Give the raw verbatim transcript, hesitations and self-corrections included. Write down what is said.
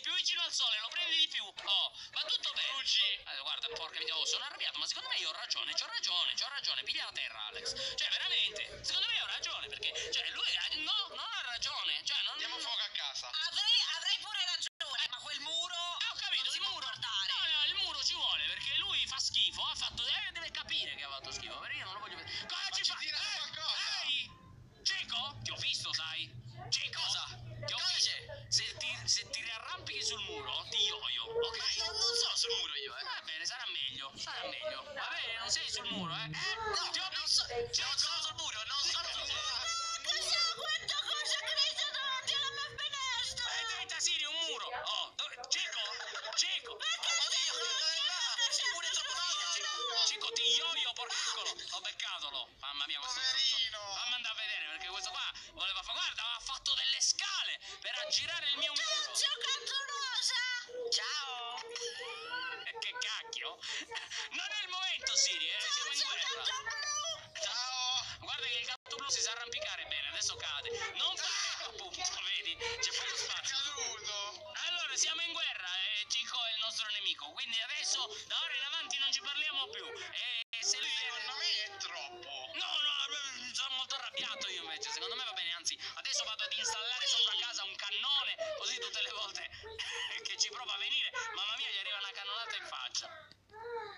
più vicino al sole, lo prendi di più. Oh, va tutto bene. Bruci. Allora, guarda, porca miseria, oh, sono arrabbiato, ma secondo me io ho ragione, c'ho ragione, c'ho ragione, piglia la terra, Alex. Cioè, veramente, secondo me ho ragione, perché, cioè, lui, eh, no, non ha ragione, cioè, non... Andiamo fuoco a casa. Avrei, avrei pure ragione, ma quel muro... Ah, ho capito, non si il può muro. guardare. No, no, il muro ci vuole, perché lui fa schifo, ha fatto, eh, deve capire che ha fatto schifo, perché io non lo voglio vedere. Cosa Ma ci ci fa? tira Eh, qualcosa. Ehi! Cico? Ti ho visto, sai? Cico? Cosa? Ti ho Cosa visto. c'è? Se ti, se ti riarrampichi sul muro, ti ioio, ok? Ma non, non sono sul muro io, eh. Va bene, sarà meglio, sarà meglio. Va bene, non sei sul muro, eh? Eh, no, Ti ho non, visto. so, non sono sul muro, non sono sul muro. Cos'è questa cosa che mi sta davanti alla mia finestra? Eh, diventa Siri un muro. Oh, dove? Cico? Cico? Oddio, quello è là. Il muro è troppo piccolo. Cico, ti ioio, porcicolo. Ho beccatolo. Mamma mia, questo Poverino. Fammi andare a vedere, perché questo qua voleva fare... Guarda, ha fatto delle scale per aggirare il mio muro. Giocato rosa! Ciao! Che cacchio? Non è il momento, Siri, eh? Siamo in guerra. Giocato Ciao. Guarda che il gatto blu si sa arrampicare bene, adesso cade. Non fa... appunto, vedi? C'è poco È spazio. caduto. Allora, siamo in guerra e Cico è il nostro nemico, quindi adesso, da ora in avanti, non ci parliamo più. E se lui viene... Secondo me è troppo. No, no, sono molto arrabbiato io invece, secondo me va bene, anzi, adesso vado ad installare sopra casa un cannone, così tutte le volte che ci prova a venire, mamma mia, gli arriva una cannonata in faccia.